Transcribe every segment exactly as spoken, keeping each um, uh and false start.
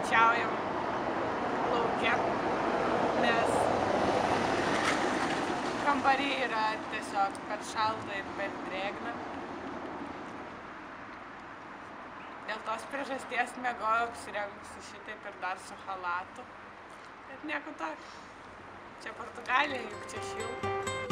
pusryčiaujam lauke, nes kambariai yra tiesiog per šalta ir per drėgna. Dėl tos priežasties miegojau apsirengusi šitaip ir dar su chalatu. Bet nieko tokio. Čia Portugalija, juk čia šilta.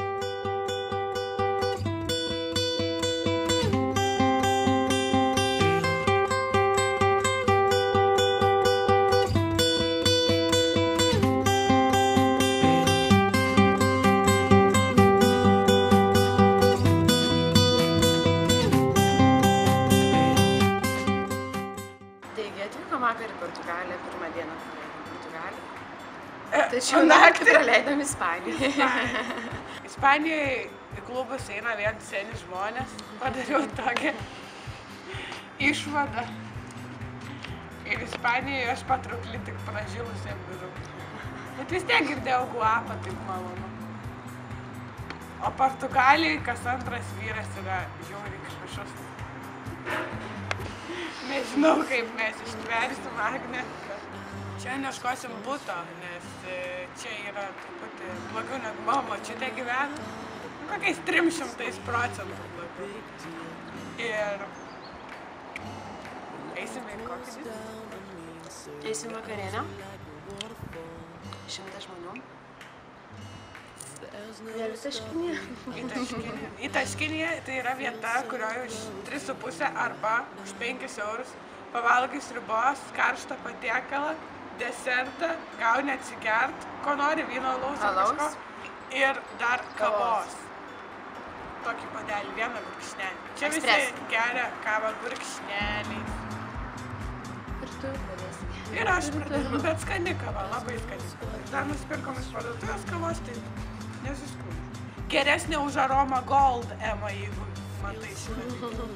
Vakar į Portugaliją, pirmą dieną praleidom Portugaliją. Tačiau naktį praleidom Ispaniją. Ispanijoje į klubus eina vien seni žmonės. Padariau tokią išvadą. Ir Ispanijoje aš patraukli tik pražilusiem vyrukui. Bet vis tiek girdėjau guapą, taip malonu. O Portugalijoje kas antras vyras yra žiauriai kažkas. Nežinau, kaip mes ištversim Agnę. Čia neškosim buto, nes čia yra truputį blogiau negu mama čia te gyvena. Kokiais trim šimtais procentų blogiau. Ir eisime į kokį didį? Eisim vakarienę. Šimtas žmonių. Ir Taškinė. Į Taškinė tai yra vieta, kurioje už tris su pusę arba už penkis eurus pavalgai sriubos, karštą patiekalą, desertą, gauni atsigert, ko nori, vyno, alaus ar kažko, ir dar kavos. Tokį puodelį, vieną gurkšnelį. Čia visi geria kavą gurkšneliais. Ir tu pradėsi. Ir aš pradėjau, bet skani kava, labai skani. Dar nusipirkom iš parduotuvės kavos, tai nesiskūdžiu. Geresnė už Aroma Gold, Ema, jeigu matai šitą.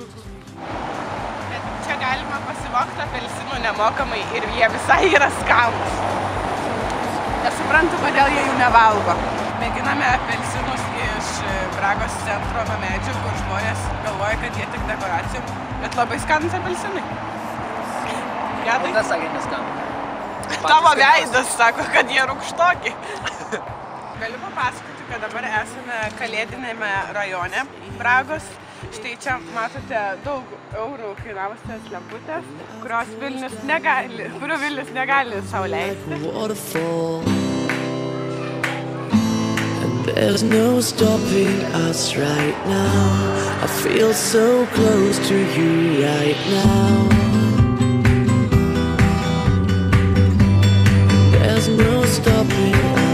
Bet čia galima pasivogti apelsinų nemokamai ir jie visai yra skanūs. Nesuprantu, kodėl jie jų nevalgo. Mėginame apelsinus iš Bragos centro nuo medžių, kur žmonės galvoja, kad jie tik dekoracijom, bet labai skanūs apelsinai. Jadai? Tas sakė neskanų. Tavo veidas sako, kad jie rūgštoki. Galiu papasakoti, kad dabar esame kalėdinėme rajone Bragos. Štai čia matote daug eurų kainavusias lemputės, kurios Vilnius negali, kurių Vilnius negali sau leisti. There's no stopping us right now. I feel so close to you right now. There's no stopping us right now.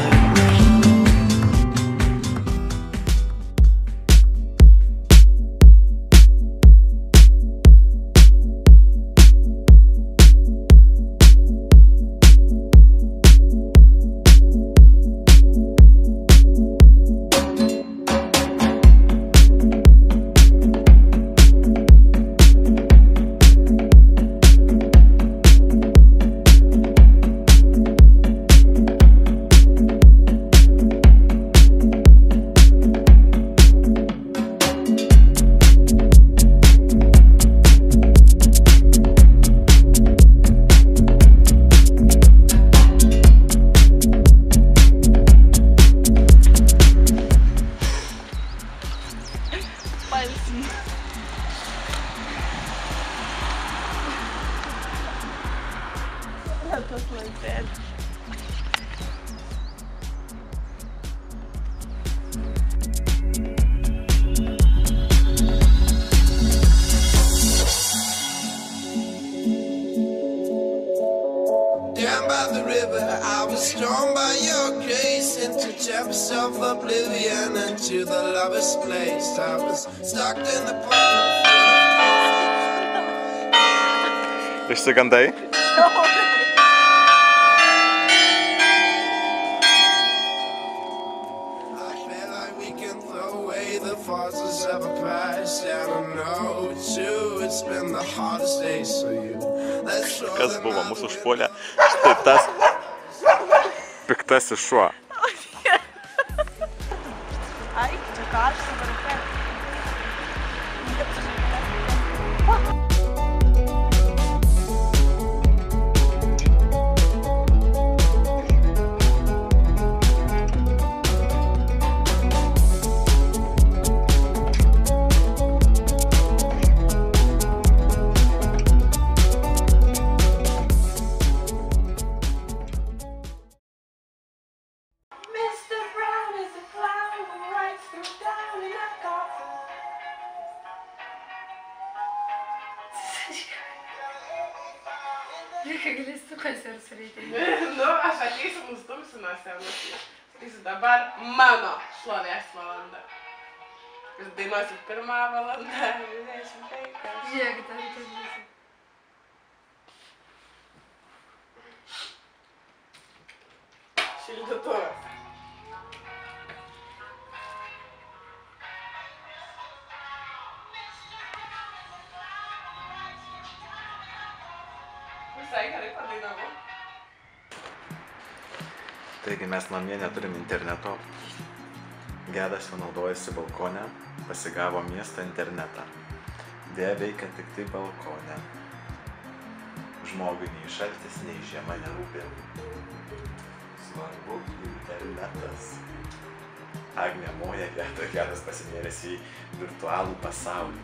Down by the river, I was drawn by your grace into depths of oblivion, into the lover's place. I was stuck in the pond. Išsigandai? Kas buvo mūsų užpuolė? Štai tas piktasis šuo. Ai, čia karšta, varukė. kai galėsi koncertus reikia. Nu, aš ateisiu, nustumsiu nuo scenos. Sakysiu, dabar mano šlovės valanda. Jūs dainuosit pirmą valandą, dvidešimt penkios. Žiūrėk, dar tai būsi. Šildytuvas. Visai gerai padainavau. Taigi mes namie neturim interneto. Gedas jau naudojasi balkone, pasigavo miesto internetą. Deja veikia tik tai balkone. Žmogui nei šaltis, nei žiema nerūpi. Svarbu internetas. Agnė moja, Gedas pasinėręs į virtualų pasaulį.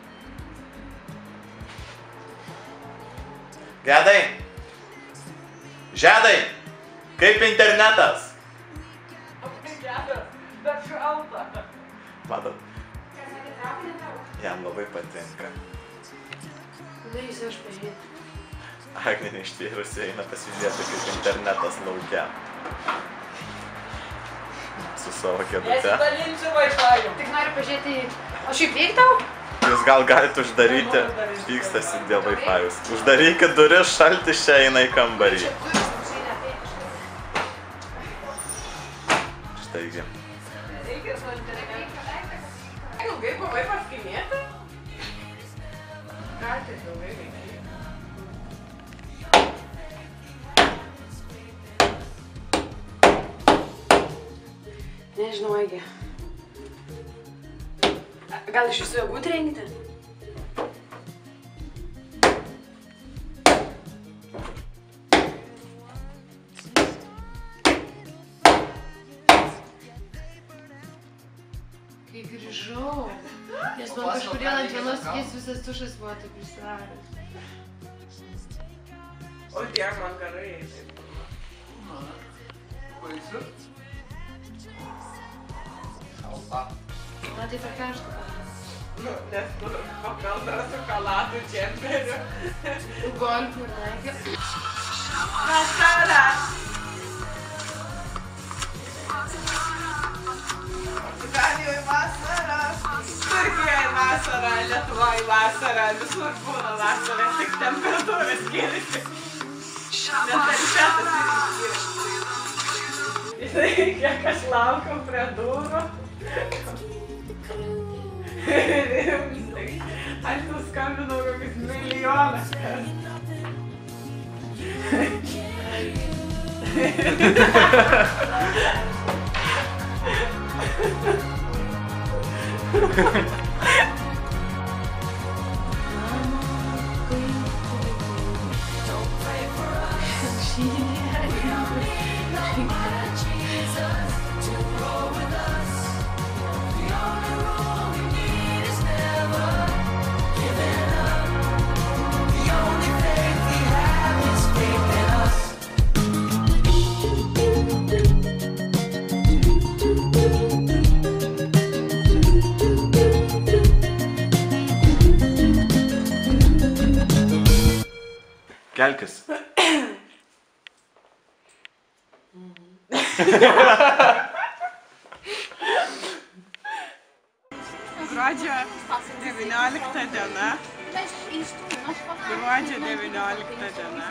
Gedai! Žedai! Kaip internetas? Gedas, bet šalta. Matot, jam labai patinka. Nueisiu aš pažiūrėti. Agnė neištvėrusi eina pasižiūrėti, kaip internetas laukia. Su savo kėdute. Nesidalinsiu Wi-Fi. Tik noriu pažiūrėti, o šiaip veik tau? Jūs gal galite uždaryti, pykstasi dėl Wi-Fi'us. Uždarykit duris, šaltis čia eina į kambarį. Štaigi. Ilgai buvai paskinėti? Ką tai ilgai veikia? Nežinau, Aigi. Gal iš jūsų jėgų trenkti? Kai grįžau, nes man kažkodėl ant vienos kės visas tušas buvo taip prisidaręs. O tiek man gerai eiti. Baisu? Šalta. Na tai per karštą panas. Nu, nes tu pakalta šokoladų džemperių. Golfų ir naikė. Vasara! Portugalijoje vasara, Turkijoje vasara, Lietuvoje vasara, visur būna vasara, tik temperatūra skiriasi. Mentalitetas irgi skiriasi. Žinai, kiek aš laukiau prie durų. Aš tu skambinau kokius milijoną kartų. Kelkis. Gruodžio devyniolikta diena. Gruodžio devyniolikta diena.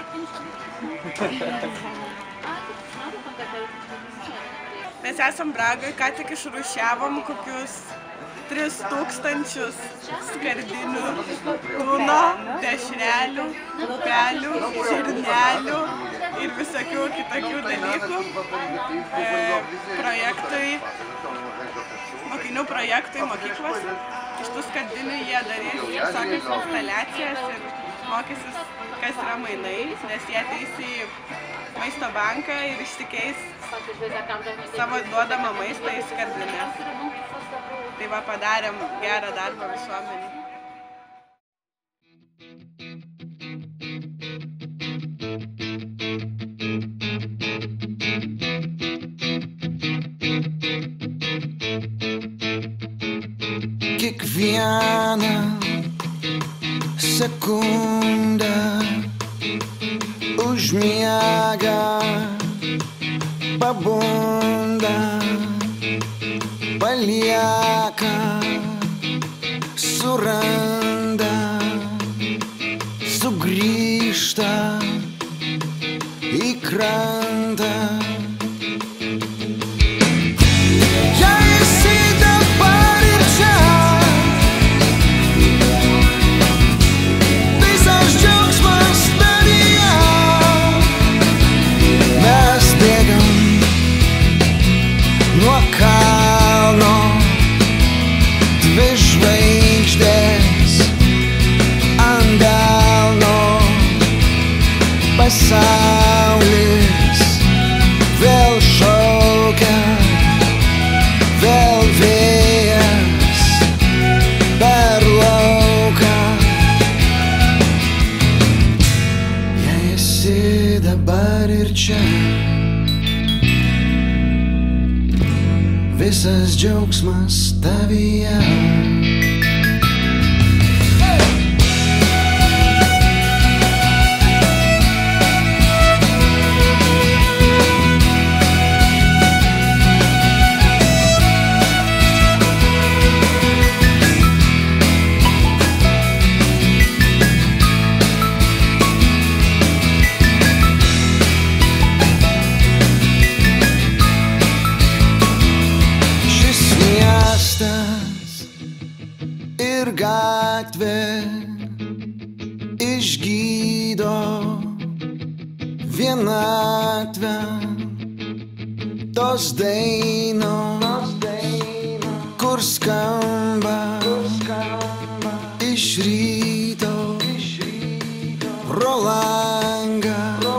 Mes esam Bragoj, ką tik išrūšiavom kokius tris tūkstančius skardinių, tūno, dešrelių, pupelių, žirnelių ir visokių kitokių dalykų e, projektui, mokinių projektui mokyklose. Iš tų skardinių jie darys visokias instaliacijas ir mokysis, kas yra mainai, nes jie ateis į maisto banką ir išsikeis savo duodamą maistą į skardines. Tai va, padarėm gerą darbą visuomenį. Kiekvieną sekundę Užmiega, pabunda, palieka, suranda, sugrįžta į krantą. Jei esi dabar ir čia, visas džiaugsmas tavyje. Mes bėgam nuo kalno, dvi žvaigždės ant delno. Pasaulis vėl šaukia, vėl vėjas per lauką. Jei esi dabar ir čia, visas džiaugsmas tavyje. Ir gatvė išgydo vienatvę, tos dainos, kur skamba iš ryto pro langą.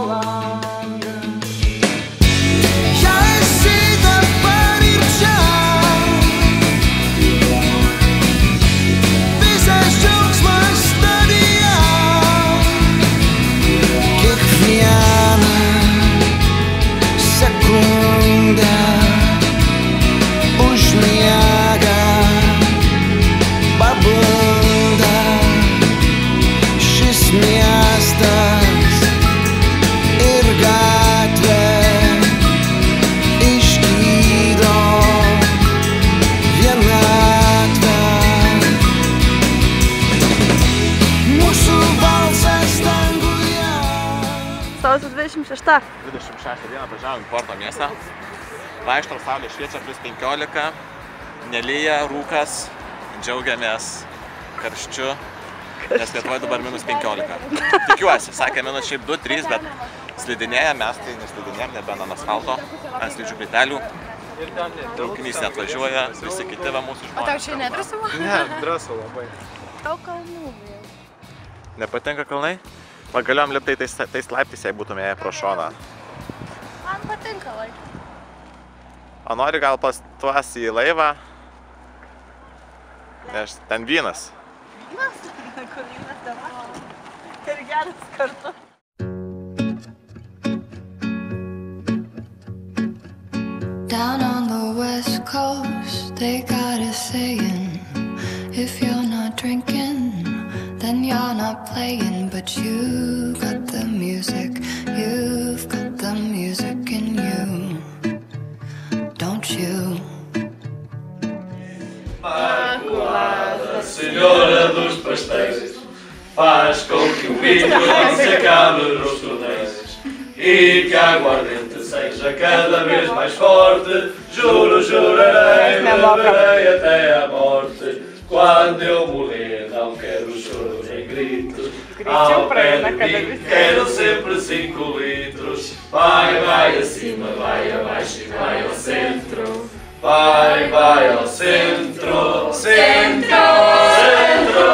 Užmiega, pabunda, šis miestas ir gatvė išgydo vienatvę. Mūsų balsas danguje. Sausio dvidešimt šešta. dvidešimt šeštą dieną važiavom į Porto miestą. Vaikštom, saulė šviečia, plius penkiolika, nelyja, rūkas, džiaugiamės karščiu, nes Lietuvoje dabar minus penkiolika. Tikiuosi, sakė minus šiaip du trys, bet slidinėja, mes tai neslidinėjom, nebent ant asfalto, ant slidžių plytelių. Traukinys neatvažiuoja, visi kiti va mūsų žmonės. O tau čia nedrąsu? Ne, drąsu labai. Tau kalnų. Nepatinka kalnai? Va, galėjom liptai tais, tais laiptais, jei būtume ėję pro šoną. Man patinka laiptai. O nori gal pas tuos į laivą? Nes ten vynas. Vynas? Kur vynas dabar? Ir geras kartu. Down on the west coast, they got a saying, if you're not drinking, then you're not playing. But you got the music, you've got the music in you. Don't you? Maculada Senhora dos Pastéis, faz com que o vinho se acabe nos torneios e que a aguardente seja cada vez mais forte. Juro, jurarei, beberei até à morte. Quando eu morrer não quero choro nem grito, ao pé de mim quero sempre cinco litros. Vai, vai acima, vai abaixo e vai ao centro. Vai, vai ao centro, centro, centro.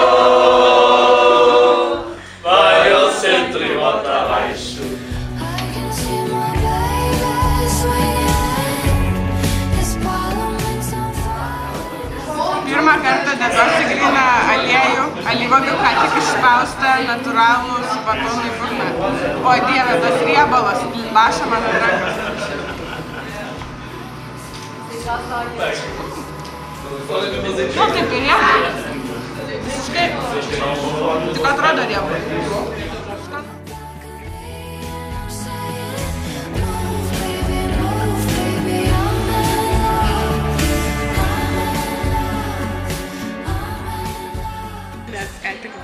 Vai ao centro e volta abaixo. Pirmą kartą dedasi gryną aliejų, alyvuogių ką tik išspaustą, natūralų su batonu į burną. O Dieve, tas riebalas, laša man ant rankos. Nu, kaip ir riebalas. Visiškai. Tik atrodo riebalas.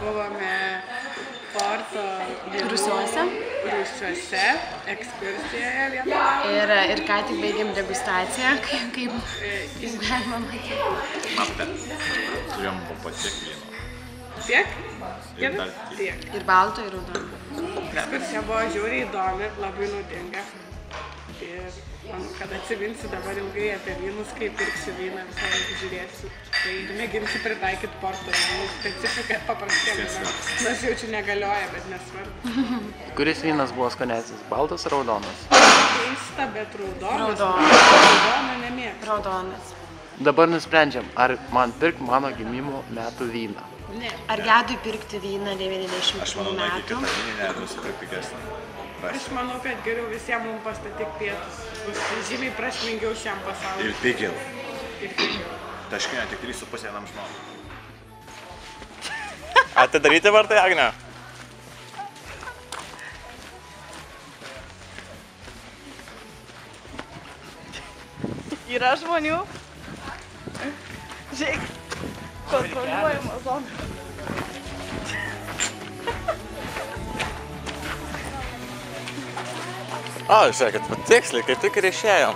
buvome Porto Rusiuose. Rusiuose, ekskursijoje vietoje. Ir, ir ką tik baigėm degustaciją, kaip, kaip, kaip galima matyti. Matote, turėjom po tiek vyno. Tiek? Ir dar tiek. Ir balto, ir raudono. Ekskursija buvo žiauriai įdomi, labai naudinga. Ir manau, kad atsiminsiu dabar ilgai apie vynus, kai pirksiu vyną, visą laiką žiūrėsiu. Tai mėginsiu pritaikyti Porto vynų specifiką paprastiem vynams. Nors jaučiu negalioja, bet nesvarbu. Kuris vynas buvo skanesnis? Baltas ar raudonas? Keista, bet raudonas. Raudonas. Raudoną nemėgstu. Raudonas. Dabar nusprendžiam, ar man pirk mano gimimo metų vyną. Ne. Ar gedui pirkti vyną devyniasdešimt Aš manau, nueiti metų? kitą vyninę ir nusipirkti pigesnį. Aš manau, kad geriau visiems mums pastatyk pietus. Bus žymiai prasmingiau šiam pasauliu. Ir pigiau. Ir pigiau. Taškinio tik trys su pusė vienam žmogui. Atidaryti vartai, Agne? Yra žmonių. Žiūrėk, kontroliuojama zona. O, žiūrėkit, tiksliai, kaip tik ir išėjom.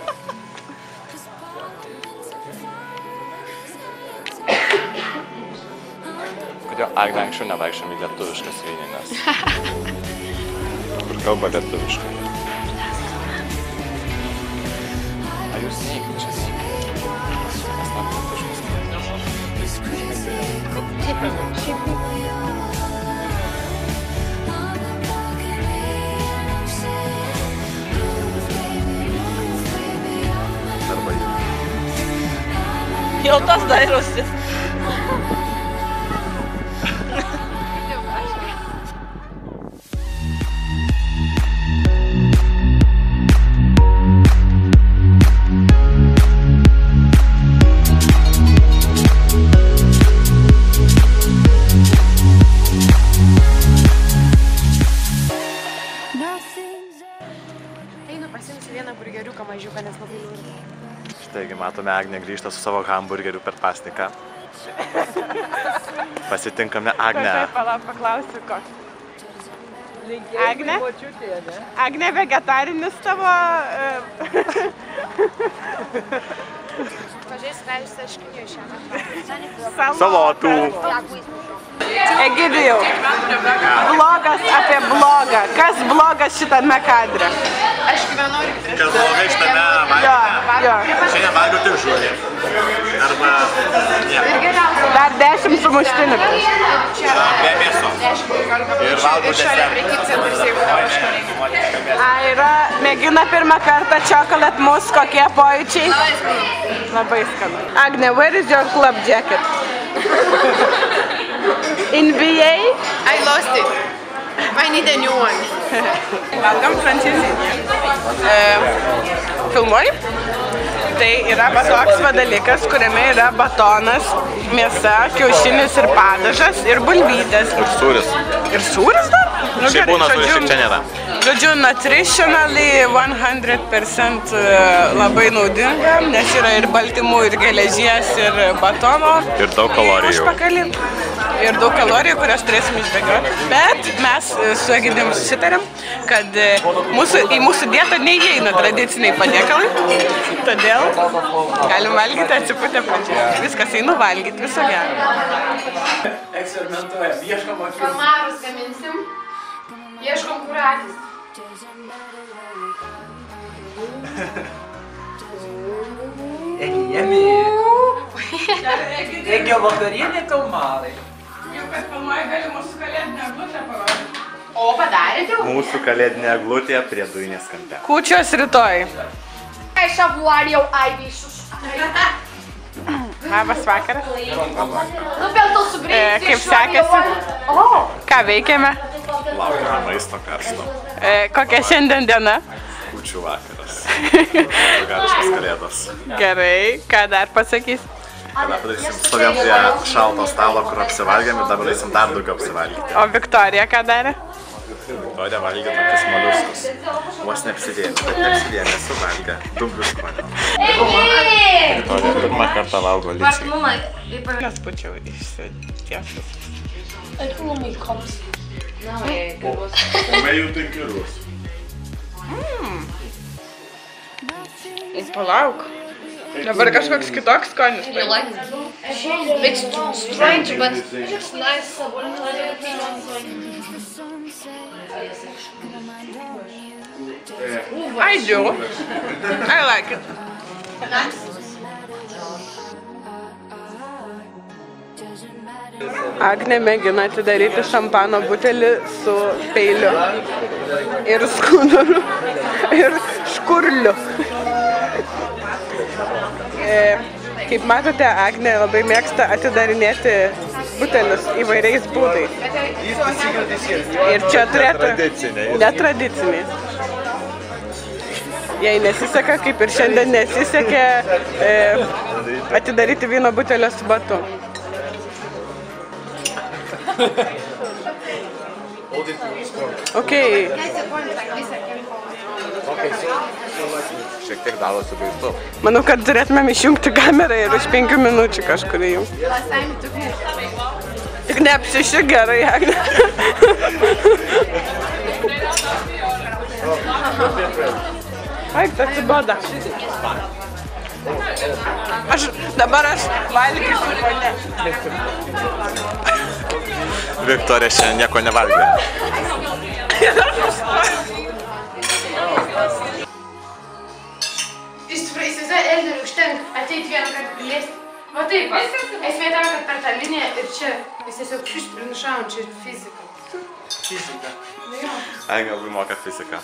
Kodėl Agne anksčiau nevaikščiom į lietuviškas vynines? Kur kalba lietuviškai? A jūs neįkričias? Mes tam lietuviškas. Jau tas dairosi. Einu pasiimsiu vieną burgeriuką mažiuką, nes labai liūdna. Taigi matome, Agnė grįžta su savo hamburgeriu per pasniką. Pasitinkame Agnę. Palauk, paklausiu, koks. Agne? Agne vegetarinis tavo... Pažiūrėsiu, ką jūs taškinio šiandien. Salotų. Egidijau, blogas apie blogą. Kas blogas šitame kadre? Aš gyvenu ir prieš. Kas blogai šitame valgyme? Šiandien valgiau tik žuvį. Arba nieko. Dar dešimt sumuštinių. Be mėso. Ir valgau desertą. A, yra, mėgina pirmą kartą chocolate mousse, kokie pojūčiai? Labai skanu. Agne, where is your club jacket? In B A? I lost it. I need a new one. Valgam prancūzinį. E, filmuoji? Tai yra toks va dalykas, kuriame yra batonas, mėsa, kiaušinis ir padažas ir bulvytės. Ir sūris. Ir sūris dar? Nu, Šiaip būna sūris, šiaip čia nėra. Žodžiu, nutritionally šimtas procentų labai naudinga, nes yra ir baltymų, ir geležies, ir batono. Ir daug kalorijų. Užpakalį. Ir daug kalorijų, kurias turėsim išbėgioti. Bet mes su Egidijum susitarėm, kad mūsų, į mūsų dietą neįeina tradiciniai patiekalai. Todėl galim valgyti atsipūtę pradžią. Viskas, einu valgyti, viso gero. Eksperimentuojam, ieškom akių. Kalmarus gaminsim. Ieškom kuradis. Egijami. Egio vakarienė kalmarai. Jau kad filmuoji, gali mūsų kalėdinę eglutę parodyti. O, padarėte jau? Mūsų kalėdinė eglutė prie dujinės kampe. Kūčios rytoj. Ai, šavuarį jau, ai, višus. Labas vakaras. Nu, vėl tau sugrįžti. Kaip sekėsi? O. Ką veikiame? Laukime maisto karšto. E, kokia šiandien diena? Kūčių vakaras. Organiškas kalėdos. Gerai, ką dar pasakys? Tada padarysim, stovėjom prie šalto stalo, kur apsivalgėm ir dabar darysim dar daugiau apsivalgyti. O Viktorija ką darė? Viktorija valgė tokius moliuskus. Vos neapsidėjo, bet neapsidėjo, nesuvalgė. Dumblių skonio. Viktorija pirmą kartą valgo ličiai. Nes būčiau išsitiesęs. Economy comes. Pomei jau penkerius. Palauk. Dabar kažkoks kitoks skonis. You like it? It's strange, but it's nice. I do. I like it. Agnė mėgina atidaryti šampano butelį su peiliu ir skuduru ir škurliu. Kaip matote, Agnė labai mėgsta atidarinėti butelius įvairiais būdais. Ir čia turėtų netradiciniais. Jei nesiseka, kaip ir šiandien nesisekė e, atidaryti vyno butelio su batu. Okay. Šiek tiek dalosi baisu. Manau, kad turėtumėm išjungti kamerą ir už penkių minučių kažkur įjungti. Tik neapsiši gerai, Agne. Aik, atsiboda. Aš, dabar aš valgysiu, ponė. Viktorija šiandien nieko nevalgė. Iš tikrųjų, įsivaizduoju, Elderiui užtenka ateit vieną kartą piliesti. Va taip, esmė tam, kad per tą liniją ir čia mes tiesiog šiuš prinašavom, čia fizika. Fizika. Aigė labai moka fiziką.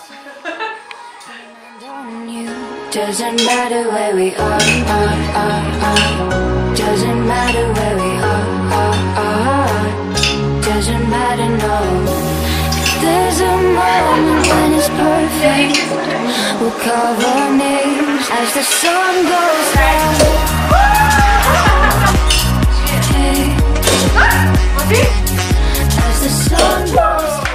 Doesn't matter where we are, are, are, are. Doesn't matter where we are, are, are. Doesn't matter, no. There's a moment when it's perfect. We'll cover names as the sun goes down. As the sun goes down.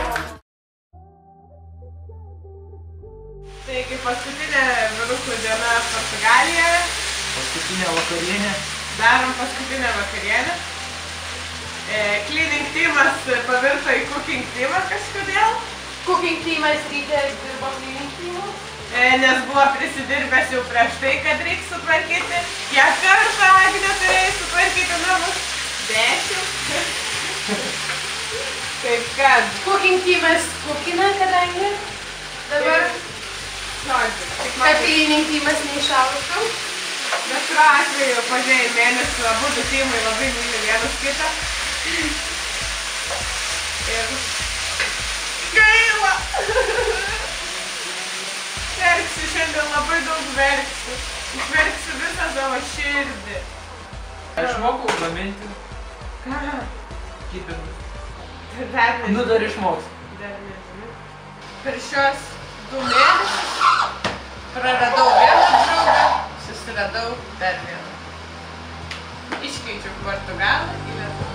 Taigi paskutinė vyrukų diena Portugalijoje. Paskutinė vakarienė. Darom paskutinę vakarienę. Cleaning teamas pavirto į cooking teamą kažkodėl. Cooking teamas ryte dirbo cleaning teamu. Nes buvo prisidirbęs jau prieš tai, kad reikia sutvarkyti. Kiek kartą Agnė turėjai sutvarkyti namus? Dešimt. Kaip kad? Cooking teamas cookina, kadangi dabar kad cleaning teamas neišaugtų. Bet kuriuo atveju pažiūrėjai mėnesį abudu teamai labai myli vienas kitą. Ir gaila! Verksiu šiandien labai daug verksiu. Išverksiu visą savo širdį. Aš mokau gaminti. Ką? Kibinus. Dar nežinau. Nu dar išmoks. Dar nežinau. Per šios du mėnesius praradau vieną draugą, susiradau dar vieną. Iškeičiau Portugalą į Lietuvą.